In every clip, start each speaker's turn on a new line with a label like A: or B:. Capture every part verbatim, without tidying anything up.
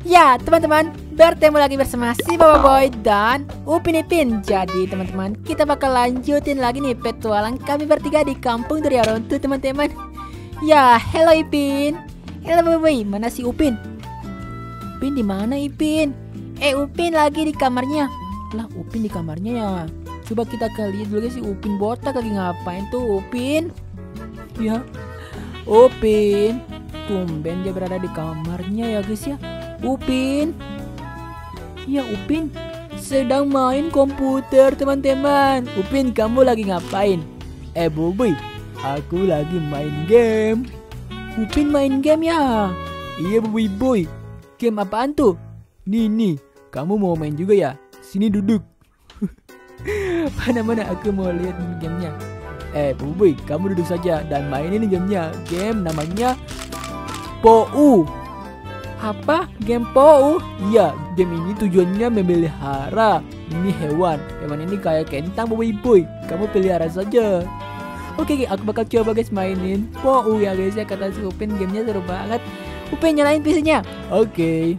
A: Ya teman-teman, bertemu lagi bersama si Baba Boy dan Upin Ipin. Jadi teman-teman, kita bakal lanjutin lagi nih petualang kami bertiga di kampung Duriaron tuh teman-teman. Ya, hello Ipin. Hello Baba Boy, mana si Upin? Upin di mana Ipin? Eh Upin lagi di kamarnya. Lah Upin di kamarnya ya. Coba kita lihat dulu si Upin botak lagi ngapain tuh Upin? Ya, Upin. Tumben dia berada di kamarnya ya guys ya. Upin. Ya Upin sedang main komputer teman-teman. Upin kamu lagi ngapain? Eh Boboy, aku lagi main game. Upin main game ya? Iya Boboy boy. Game apaan tuh? Nih nih, kamu mau main juga ya? Sini duduk. Mana-mana aku mau lihat gamenya. Eh Boboy, kamu duduk saja dan mainin gamenya. Game namanya P O U. Apa? Game P O U? Iya, game ini tujuannya memelihara ini hewan. Hewan ini kayak kentang Boboy boy. Kamu pelihara saja. Oke, aku bakal coba guys mainin P O U ya guys ya. Kata si Upin gamenya seru banget. Upin nyalain P C-nya. Oke.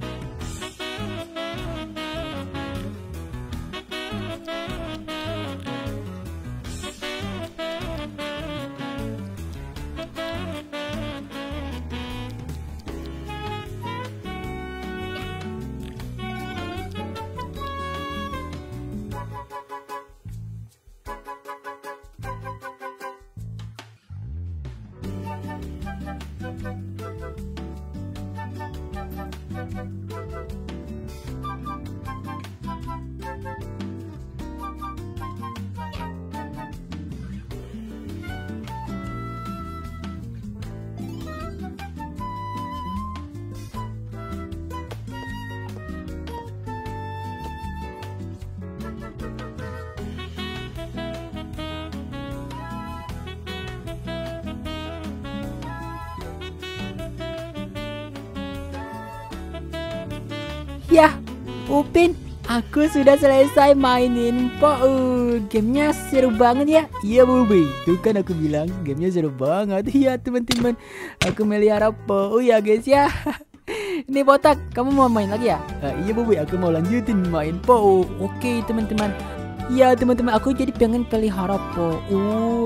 A: Ya, Upin, aku sudah selesai mainin P O U. Gamenya seru banget ya. Iya Boboy, tuh kan aku bilang gamenya seru banget. Iya teman-teman, aku melihara P O U ya guys ya. Ini botak, kamu mau main lagi ya? Uh, iya Boboy, aku mau lanjutin main P O U. Oke teman-teman. Ya teman-teman, aku jadi pengen pelihara P O U.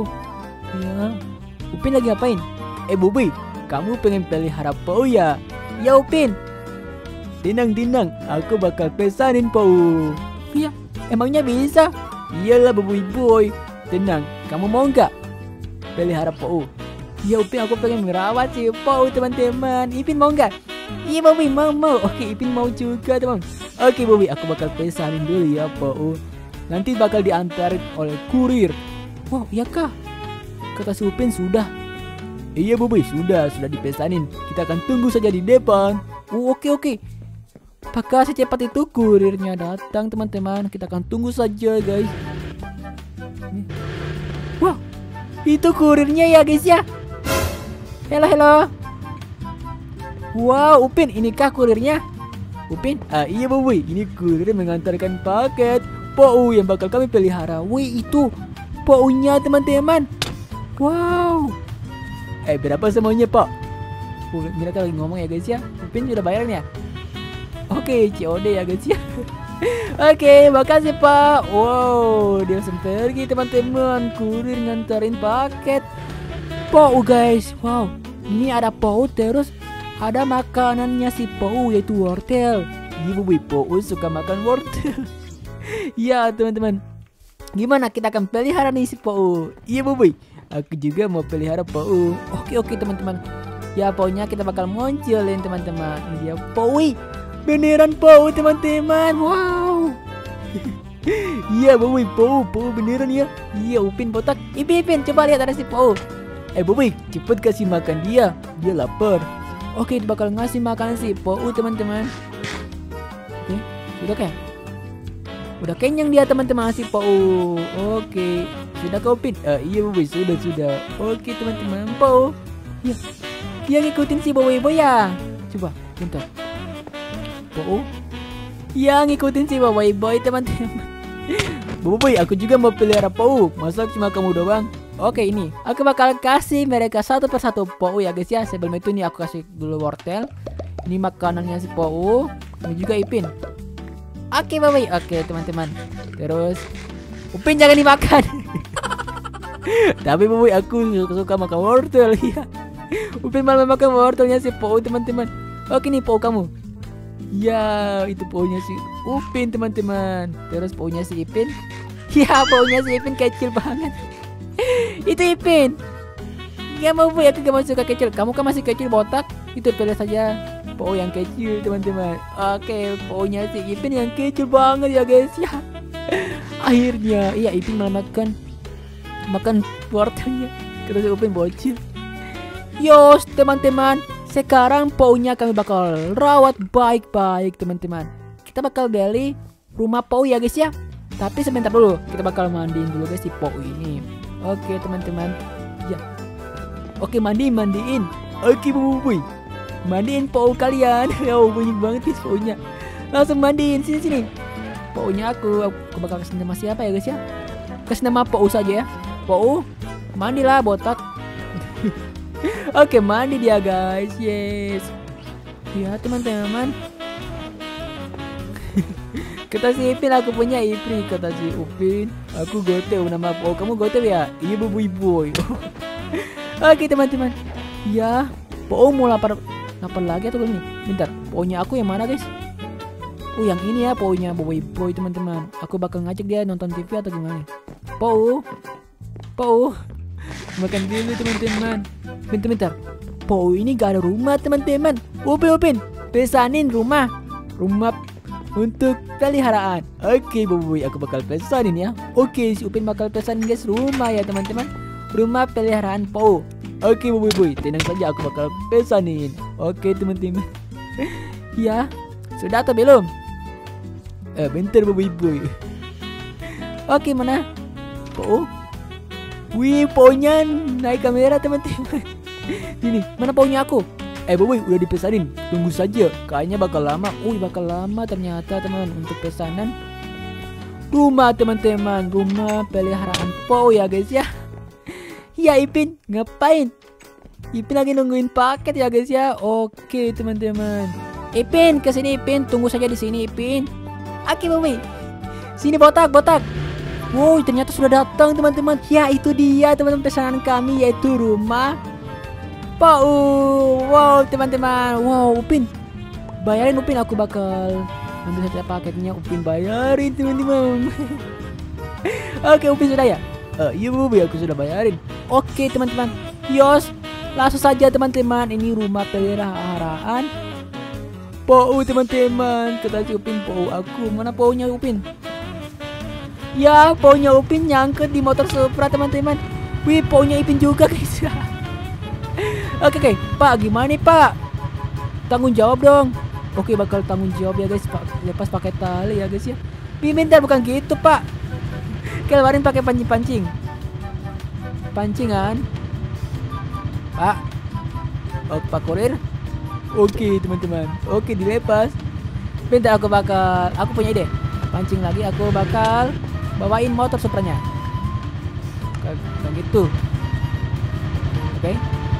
A: Ya, Upin lagi ngapain? Eh Boboy, kamu pengen pelihara P O U ya? Ya Upin. Tenang-tenang, aku bakal pesanin P O U. Iya, emangnya bisa? Iyalah Boboy boy. Tenang, kamu mau nggak pelihara P O U? Ya Upin, aku pengen merawat si P O U teman-teman. Ipin mau nggak? Iya Boboy, mau mau. Oke, Ipin mau juga teman. Oke Boboy, aku bakal pesanin dulu ya P O U. Nanti bakal diantarin oleh kurir. Wow, iya kah? Kata si Upin sudah. Iya Boboy, sudah, sudah dipesanin. Kita akan tunggu saja di depan. Oh, oke oke. Apakah secepat itu kurirnya datang teman-teman? Kita akan tunggu saja guys. Wah, itu kurirnya ya guys ya. Halo halo. Wow Upin, inikah kurirnya? Upin, ah iya Boboy, ini kurir mengantarkan paket P O U yang bakal kami pelihara. Wih itu P O U-nya teman-teman. Wow. Eh berapa semuanya Pak? Uh, mereka lagi ngomong ya guys ya. Upin sudah bayarin ya? Oke, C O D ya guys ya. Oke, makasih Pak. Wow, dia langsung pergi teman-teman. Kurir nganterin paket P O U guys. Wow, ini ada P O U terus ada makanannya si P O U yaitu wortel. Iya Boboy, P O U suka makan wortel. Ya teman-teman, gimana kita akan pelihara nih si P O U? Iya Boboy, aku juga mau pelihara P O U. Oke oke teman-teman. Ya pokoknya kita bakal munculin teman-teman. Ini dia P O U. Beneran P O U teman-teman. Wow. Iya Boboy, P O U, P O U beneran ya. Iya Upin botak. Ipin Ipin coba lihat ada si P O U. Eh Boboy, cepet kasih makan dia. Dia lapar. Oke, bakal ngasih makan si P O U teman-teman. Oke, sudah kayak. Udah kenyang dia teman-teman si P O U. Oke, sudah kau Upin? Uh, iya Boboy, sudah sudah. Oke teman-teman, P O U. Ya, dia ngikutin si Boboy boy ya. Coba, bentar. P O U yang ngikutin si Boboy boy teman-teman. Boboy, aku juga mau pelihara P O U. Masa cuma kamu doang? Oke, ini aku bakal kasih mereka satu persatu P O U ya guys ya. Sebelum itu nih aku kasih dulu wortel. Ini makanannya si Pou. Ini juga Ipin. Oke, bye-bye. Oke, teman-teman. Terus Upin jangan dimakan. Tapi bye-bye, aku suka makan wortel ya. Upin malah makan wortelnya si Pou, teman-teman. Oke nih Pou kamu. Ya, itu Pounya si Upin, teman-teman. Terus Pounya si Ipin. Ya, Pounya si Ipin kecil banget. Itu Ipin. Ya mau bu, ya aku gak mau suka kecil. Kamu kan masih kecil botak. Itu pilih saja Pou yang kecil, teman-teman. Oke, Pounya si Ipin yang kecil banget ya guys ya. Akhirnya, iya Ipin malah makan makan wortelnya. Terus Upin bocil. Yos, teman-teman. Sekarang Pounya kami bakal rawat baik-baik, teman-teman. Kita bakal beli rumah Pou ya guys ya. Tapi sebentar dulu, kita bakal mandiin dulu guys si Pou ini. Oke, teman-teman. Ya. Oke, mandiin, mandiin. Oke, bu, bu, mandiin Pou kalian. Oh, banyak banget guys Pounya. Langsung mandiin, sini sini. Pounya aku, aku bakal kasih nama siapa ya guys ya? Kasih nama Pou saja ya. Pou, mandilah botak. Oke, mandi dia guys. Yes. Ya, teman-teman. Kata si Ipin, aku punya Ipin. Kata si Upin, aku Gote nama Pou. Kamu Gote ya? Iya, bu, bu, boy. Oke, teman-teman. Ya, Pou mau lapar lapar lagi atau belum nih? Bentar, Pounya aku yang mana guys? Oh, yang ini ya Pounya Boy Boy, teman-teman. Aku bakal ngajak dia nonton T V atau gimana? Pou, Pou, makan dulu teman-teman. Bentar-bentar. Pou ini gak ada rumah teman-teman. Upin, Upin, pesanin rumah, rumah untuk peliharaan. Oke, Boy, aku bakal pesanin ya. Oke, si Upin bakal pesanin guys rumah ya teman-teman. Rumah peliharaan Pou. Oke, Boy Boy, tenang saja, aku bakal pesanin. Oke, teman-teman. Ya, sudah atau belum? Eh, bentar, Boy Boy. Oke, mana? Pou? Wih, Pounya naik kamera, teman-teman. Ini, mana Pounya aku? Eh, Boy, udah dipesanin. Tunggu saja, kayaknya bakal lama. Wih, bakal lama ternyata, teman, untuk pesanan rumah, teman-teman. Rumah peliharaan Pou ya, guys ya. Ya, Ipin, ngapain? Ipin lagi nungguin paket ya guys ya. Oke, teman-teman. Ipin, kesini Ipin, tunggu saja di sini Ipin. Oke, Boy. Sini botak, botak. Wow, ternyata sudah datang teman-teman. Ya, itu dia teman-teman pesanan kami, yaitu rumah Pou. Wow, teman-teman. Wow, Upin, bayarin Upin, aku bakal ambil setiap paketnya. Upin bayarin teman-teman. Oke, Upin sudah ya? Uh, iya bu, aku sudah bayarin. Oke teman-teman, yos, langsung saja teman-teman. Ini rumah peliharaan Pou teman-teman. Kata si Upin, Pou aku. Mana Pounya Upin? Ya, Pounya Upin nyangkut di motor Supra teman-teman. Wih, Pounya Ipin juga guys. Oke, oke, Pak, gimana nih Pak? Tanggung jawab dong. Oke, bakal tanggung jawab ya guys. Pak, lepas pakai tali ya guys ya. Bentar, bukan gitu Pak. Kemarin pakai pancing-pancing, pancingan, Pak. Oh, Pak Kurir. Oke teman-teman. Oke, dilepas. Bentar, aku bakal, aku punya ide. Pancing lagi, aku bakal bawain motor Supranya. Kayak gitu. Oke.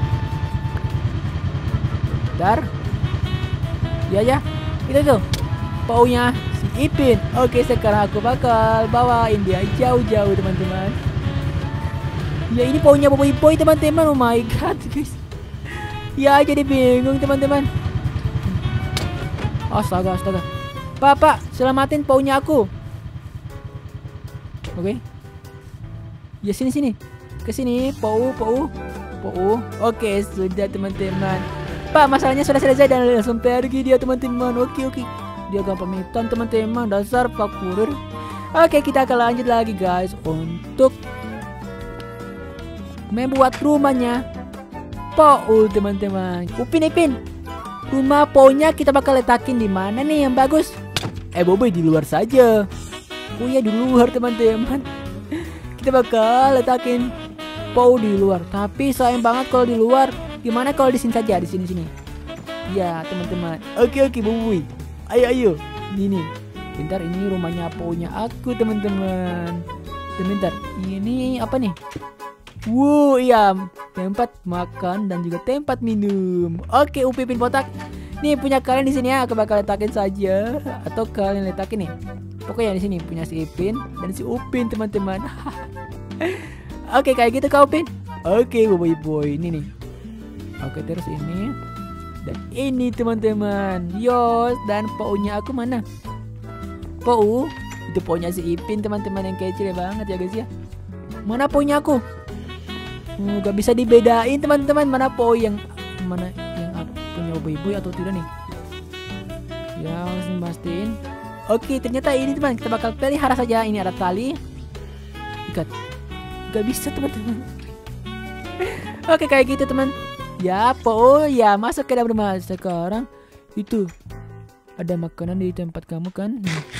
A: Bentar. Ya ya. Itu tuh Pounya si Ipin. Oke, sekarang aku bakal bawain dia jauh-jauh teman-teman. Ya, ini Pounya Boy Boy teman-teman. Oh my god guys. Ya, jadi bingung teman-teman. Astaga, astaga. Pak, Pak, selamatin Pounya aku. Oke. Ya, sini sini. Ke sini, Pou, Pou, Pou. Oke, sudah teman-teman. Pak, masalahnya sudah selesai dan langsung pergi dia teman-teman. Oke, oke. Dia gak pamitan teman-teman, dasar Pak Kurir. Oke, kita akan lanjut lagi guys untuk membuat rumahnya Pou teman-teman. Upin, Ipin, rumah Pounya kita bakal letakin di mana nih yang bagus? Eh, Boboy, di luar saja. Oh ya, di luar teman-teman. Kita bakal letakin Pou di luar. Tapi sayang banget kalau di luar. Gimana kalau di sini saja, di sini sini. Ya teman-teman. Oke oke Boboy. Ayo ayo. Ini nih. Bentar, ini rumahnya Pounya aku teman-teman. Dan bentar, ini apa nih? Wow, iya, tempat makan dan juga tempat minum. Oke, Upin botak. Nih punya kalian di sini ya, aku bakal letakin saja atau kalian letakin nih. Pokoknya di sini punya si Ipin dan si Upin teman-teman. Oke kayak gitu Kak Upin. Oke boy boy ini nih. Oke terus ini dan ini teman-teman. Yos dan pounya aku mana? Pou itu pounya si Ipin teman-teman yang kecil banget ya guys ya. Mana pounya aku? Hmm, gak bisa dibedain teman-teman mana pou yang mana yang aku punya boy boy atau tidak nih. Ya harus pastiin. Oke ternyata ini teman kita bakal pelihara saja. Ini ada tali ikat. Gak bisa teman-teman. Oke kayak gitu teman. Ya po ya masuk ke dalam rumah. Sekarang itu ada makanan di tempat kamu kan.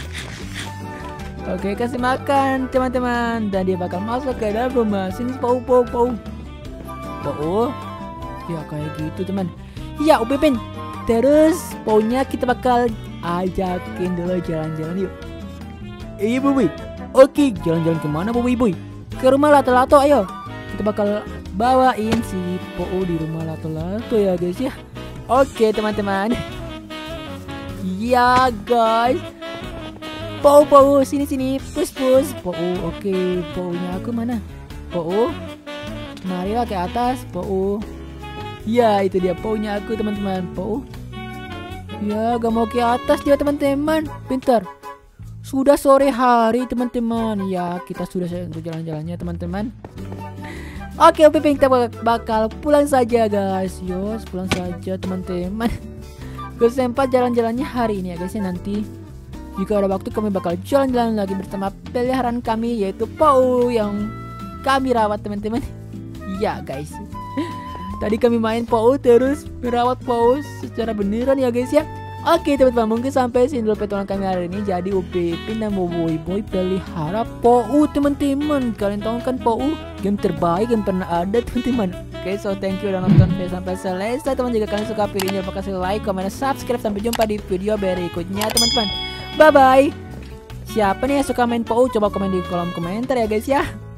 A: Oke kasih makan teman-teman. Dan dia bakal masuk ke dalam rumah. Sini po po po po. Ya kayak gitu teman. Ya Upin. Terus pounya kita bakal ajakin dulu jalan-jalan yuk. Iya boy. Oke jalan-jalan kemana boy boy? Ke rumah lato-lato ayo. Kita bakal bawain si Po di rumah lato-lato ya guys ya. Oke teman-teman. Ya guys. Po Po sini sini pus pus. Po oke Po-nya aku mana? Po. Marilah ke atas Po. Ya itu dia Po-nya aku teman-teman. Po. Ya gak mau ke atas dia teman-teman. Pintar. Sudah sore hari teman-teman. Ya kita sudah untuk jalan-jalannya teman-teman. Oke Upin kita bakal pulang saja guys. Yos pulang saja teman-teman. Gue sempat jalan-jalannya hari ini ya guys ya. Nanti jika ada waktu kami bakal jalan-jalan lagi bersama peliharaan kami yaitu Pou yang kami rawat teman-teman. Ya guys. Tadi kami main Pou terus merawat Pou secara beneran ya guys ya. Oke teman-teman mungkin sampai sini dulu petualangan kami hari ini. Jadi Upin dan boy boy pelihara Pou teman-teman. Kalian tahu kan Pou game terbaik yang pernah ada teman-teman. Oke so thank you udah nonton video sampai selesai teman. Jika kalian suka videonya jangan lupa kasih like, komen, dan subscribe. Sampai jumpa di video berikutnya teman-teman. Bye bye. Siapa nih yang suka main Pou? Coba komen di kolom komentar ya guys ya.